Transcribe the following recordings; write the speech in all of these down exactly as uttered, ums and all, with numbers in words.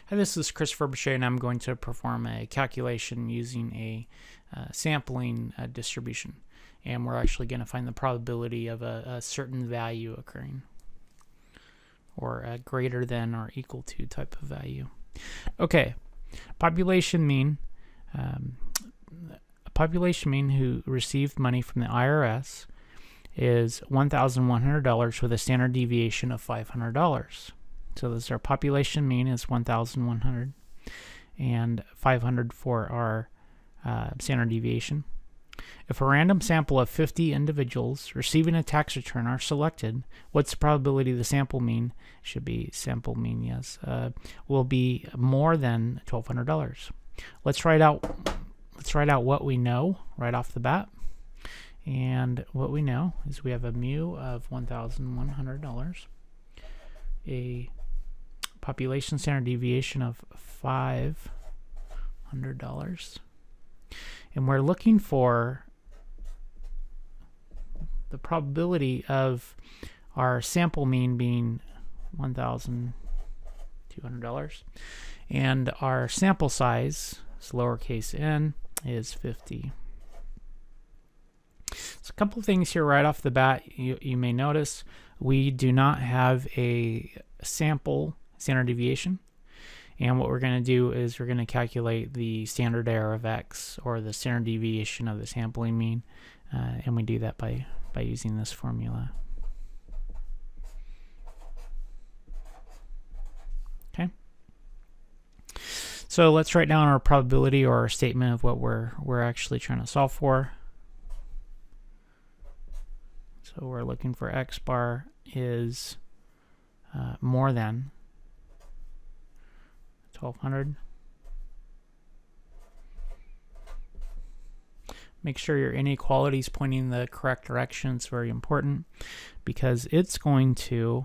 Hi, this is Christopher Boucher, and I'm going to perform a calculation using a uh, sampling uh, distribution. And we're actually going to find the probability of a, a certain value occurring, or a greater than or equal to type of value. Okay, population mean. Um, a population mean who received money from the I R S is one thousand one hundred dollars with a standard deviation of five hundred dollars. So this is our population mean is one thousand one hundred and five hundred for our uh, standard deviation. If a random sample of fifty individuals receiving a tax return are selected, what's the probability the sample mean, should be sample mean, yes, uh, will be more than twelve hundred dollars. Let's write out let's write out what we know right off the bat. And what we know is we have a mu of one thousand one hundred dollars, a population standard deviation of five hundred dollars, and we're looking for the probability of our sample mean being one thousand two hundred dollars, and our sample size, is lowercase n, is fifty. So a couple things here right off the bat. You, you may notice we do not have a sample standard deviation, and what we're going to do is we're going to calculate the standard error of x, or the standard deviation of the sampling mean, uh, and we do that by by using this formula. Okay, so let's write down our probability, or our statement of what we're we're actually trying to solve for. So we're looking for x bar is uh, more than twelve hundred. Make sure your inequality is pointing in the correct direction. It's very important because it's going to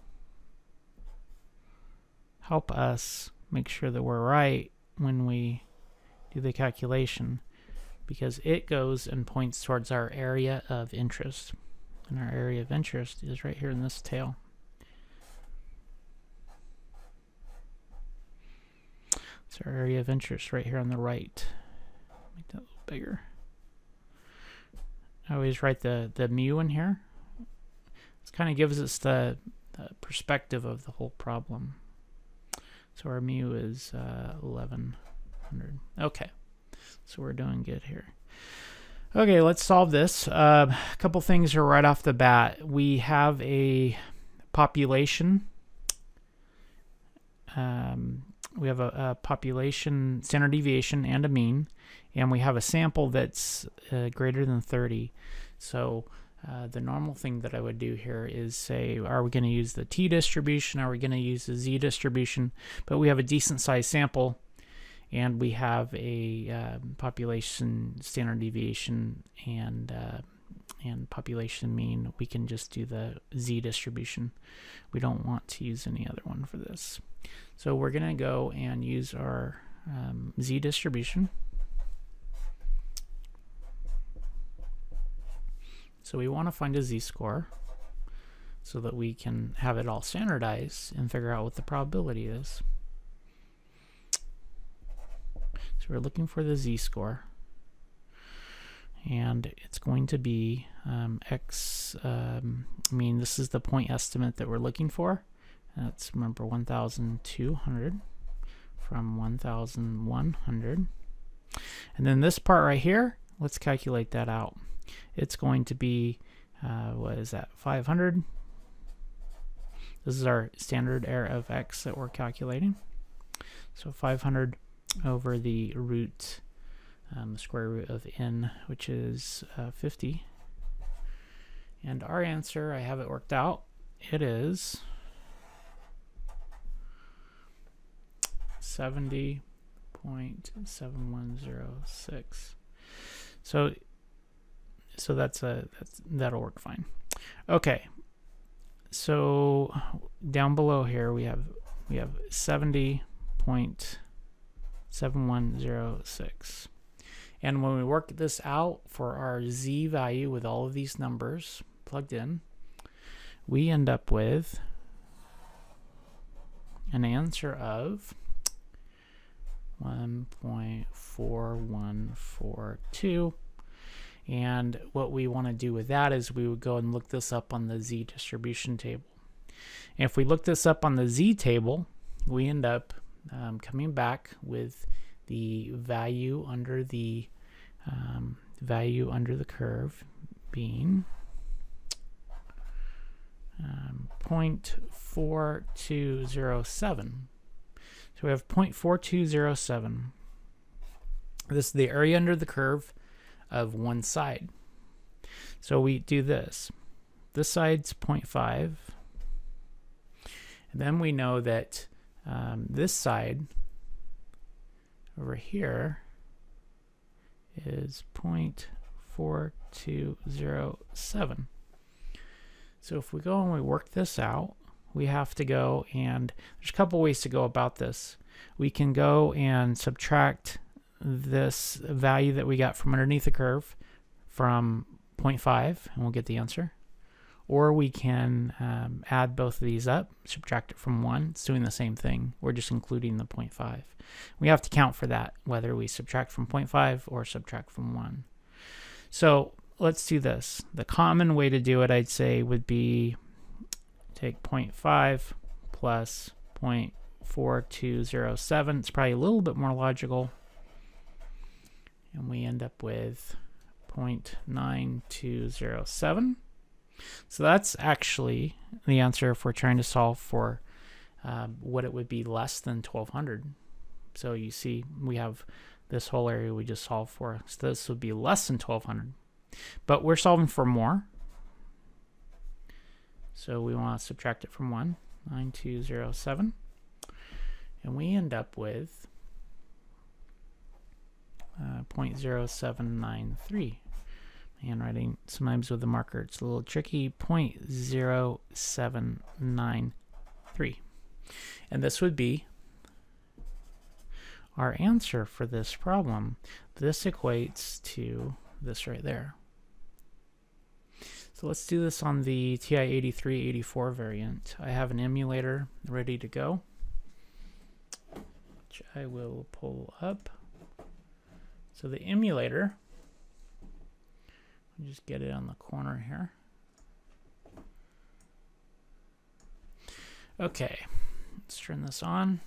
help us make sure that we're right when we do the calculation, because it goes and points towards our area of interest. And our area of interest is right here in this tail. It's our area of interest right here on the right. Make that a little bigger. I always write the, the mu in here. This kind of gives us the, the perspective of the whole problem. So our mu is uh, eleven hundred. Okay, so we're doing good here. Okay, let's solve this. Uh, a couple things are right off the bat. We have a population. Um, we have a, a population standard deviation and a mean, and we have a sample that's uh, greater than thirty. So uh, the normal thing that I would do here is say, are we going to use the t distribution? Are we going to use the z distribution? But we have a decent sized sample, and we have a uh, population standard deviation and uh, and population mean. We can just do the z distribution. We don't want to use any other one for this. So we're going to go and use our um, z distribution. So we want to find a z-score so that we can have it all standardized and figure out what the probability is. So we're looking for the z-score, and it's going to be um, x, um, I mean this is the point estimate that we're looking for. That's, remember, one thousand two hundred from one thousand one hundred. And then this part right here, let's calculate that out. It's going to be, uh, what is that, five hundred? This is our standard error of x that we're calculating. So five hundred over the root, um, the square root of n, which is uh, fifty. And our answer, I have it worked out, it is seventy point seven one zero six. So so that's a that's that'll work fine. Okay, so down below here we have we have seventy point seven one zero six, and when we work this out for our z value with all of these numbers plugged in, we end up with an answer of one point four one four two. And what we want to do with that is we would go and look this up on the Z distribution table. And if we look this up on the Z table, we end up um, coming back with the value under the um, value under the curve being um, zero point four two zero seven. So we have zero point four two zero seven. This is the area under the curve of one side. So we do this. This side's zero point five. And then we know that um, this side over here is zero point four two zero seven. So if we go and we work this out, we have to go, and there's a couple ways to go about this. We can go and subtract this value that we got from underneath the curve from zero point five, and we'll get the answer. Or we can um, add both of these up, subtract it from one. It's doing the same thing. We're just including the zero point five. We have to count for that, whether we subtract from zero point five or subtract from one. So let's do this. The common way to do it, I'd say, would be take zero point five plus zero point four two zero seven. It's probably a little bit more logical. And we end up with zero point nine two zero seven. So that's actually the answer if we're trying to solve for um, what it would be less than twelve hundred. So you see we have this whole area we just solved for. So this would be less than twelve hundred. But we're solving for more. So we want to subtract it from one, nine two zero seven. And we end up with uh, zero point zero seven nine three. Handwriting sometimes with the marker, it's a little tricky. zero point zero seven nine three. And this would be our answer for this problem. This equates to this right there. So let's do this on the T I eighty-three eighty-four variant. I have an emulator ready to go, which I will pull up. So the emulator, just get it on the corner here. Okay, let's turn this on.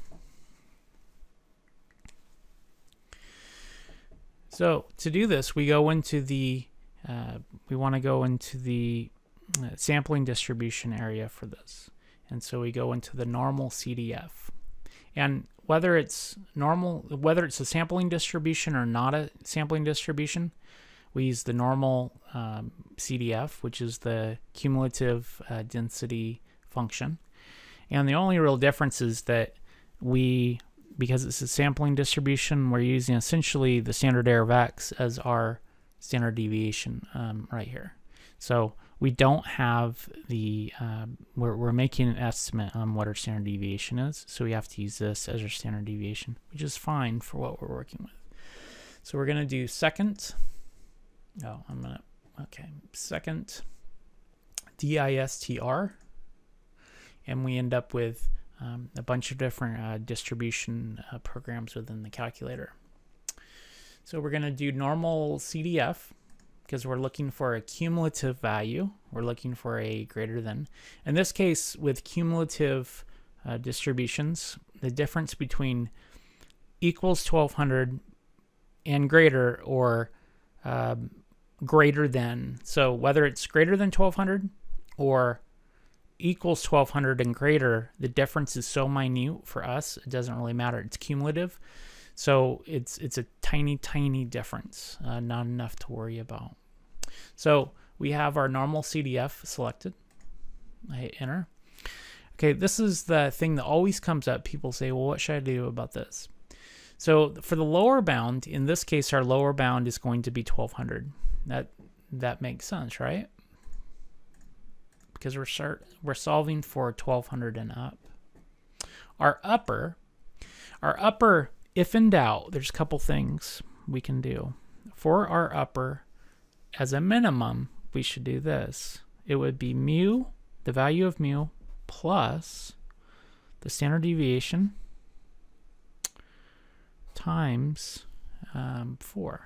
So to do this, we go into the, uh, we want to go into the uh, sampling distribution area for this. And so we go into the normal C D F. And whether it's normal, whether it's a sampling distribution or not a sampling distribution, we use the normal um, C D F, which is the cumulative uh, density function. And the only real difference is that we, because it's a sampling distribution, we're using essentially the standard error of x as our standard deviation um, right here. So we don't have the, uh, we're, we're making an estimate on what our standard deviation is. So we have to use this as our standard deviation, which is fine for what we're working with. So we're going to do second. Oh, I'm gonna, okay, second D I S T R, and we end up with um, a bunch of different uh, distribution uh, programs within the calculator. So we're gonna do normal C D F because we're looking for a cumulative value. We're looking for a greater than. In this case, with cumulative uh, distributions, the difference between equals twelve hundred and greater, or um, greater than, so whether it's greater than twelve hundred or equals twelve hundred and greater, the difference is so minute for us, it doesn't really matter. It's cumulative, so it's it's a tiny, tiny difference, uh, not enough to worry about. So we have our normal C D F selected. I hit enter. Okay, this is the thing that always comes up. People say, well, what should I do about this? So for the lower bound, in this case, our lower bound is going to be twelve hundred. That that makes sense, right? Because we're start we're solving for twelve hundred and up. Our upper, our upper, if in doubt, there's a couple things we can do. For our upper, as a minimum, we should do this. It would be mu, the value of mu, plus the standard deviation times um, four.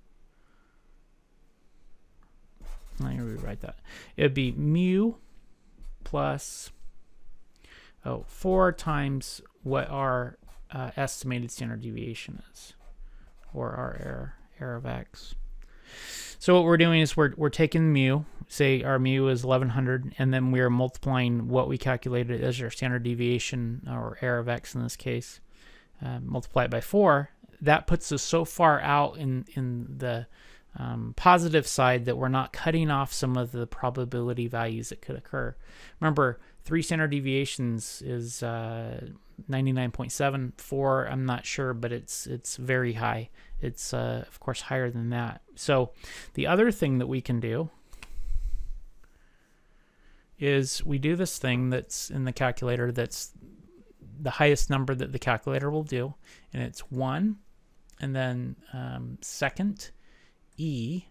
Let me rewrite that. It would be mu plus oh four times what our uh, estimated standard deviation is, or our error error of x. So what we're doing is we're we're taking mu, say our mu is eleven hundred, and then we're multiplying what we calculated as our standard deviation, or error of x in this case, uh, multiply it by four. That puts us so far out in in the um, positive side that we're not cutting off some of the probability values that could occur. Remember, three standard deviations is uh, ninety-nine point seven. Four, I'm not sure, but it's it's very high. It's uh, of course higher than that. So the other thing that we can do is we do this thing that's in the calculator that's the highest number that the calculator will do, and it's one, and then um, second e,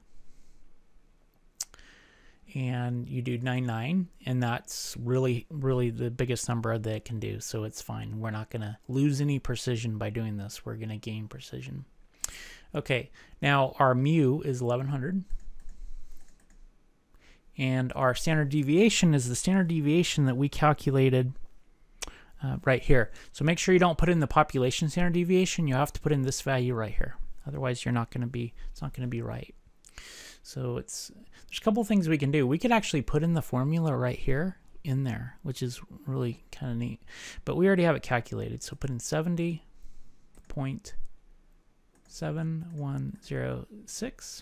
and you do ninety-nine, and that's really really the biggest number that it can do, so it's fine. We're not going to lose any precision by doing this. We're going to gain precision. Okay, now our mu is eleven hundred, and our standard deviation is the standard deviation that we calculated uh, right here. So make sure you don't put in the population standard deviation. You have to put in this value right here. Otherwise, you're not going to be it's not going to be right. So it's there's a couple things we can do. We could actually put in the formula right here in there, which is really kind of neat. But we already have it calculated. So put in seventy point seven one zero six,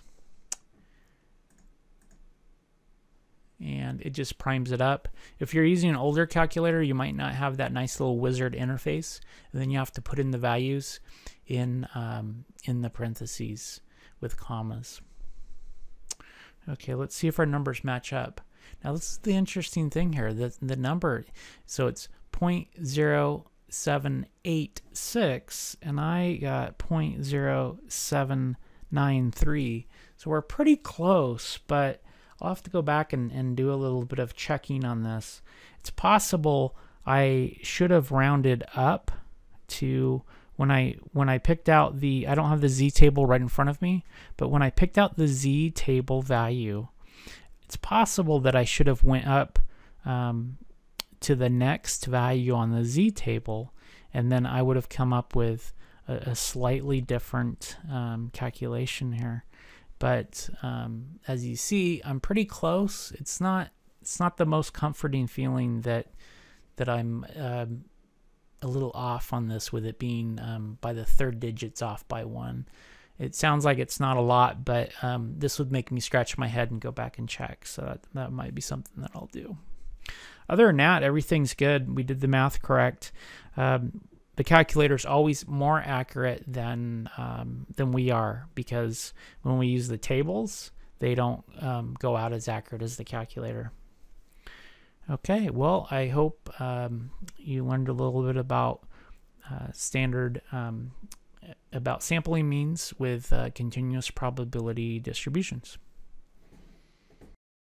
and it just primes it up. If you're using an older calculator, you might not have that nice little wizard interface, and then you have to put in the values in um, in the parentheses with commas. Okay, let's see if our numbers match up. Now this is the interesting thing here. The the number, so it's zero point zero seven eight six, and I got zero point zero seven nine three. So we're pretty close, but I'll have to go back and, and do a little bit of checking on this. It's possible I should have rounded up to when I when I picked out the, I don't have the z table right in front of me, but when I picked out the z table value, it's possible that I should have went up um, to the next value on the z table, and then I would have come up with a, a slightly different um, calculation here. But um, as you see, I'm pretty close. It's not it's not the most comforting feeling that that I'm uh, a little off on this, with it being um, by the third digits off by one. It sounds like it's not a lot, but um, this would make me scratch my head and go back and check. So that, that might be something that I'll do. Other than that, everything's good. We did the math correct. Um, the calculator is always more accurate than um, than we are, because when we use the tables, they don't um, go out as accurate as the calculator. Okay, well, I hope um, you learned a little bit about uh, standard, um, about sampling means with uh, continuous probability distributions.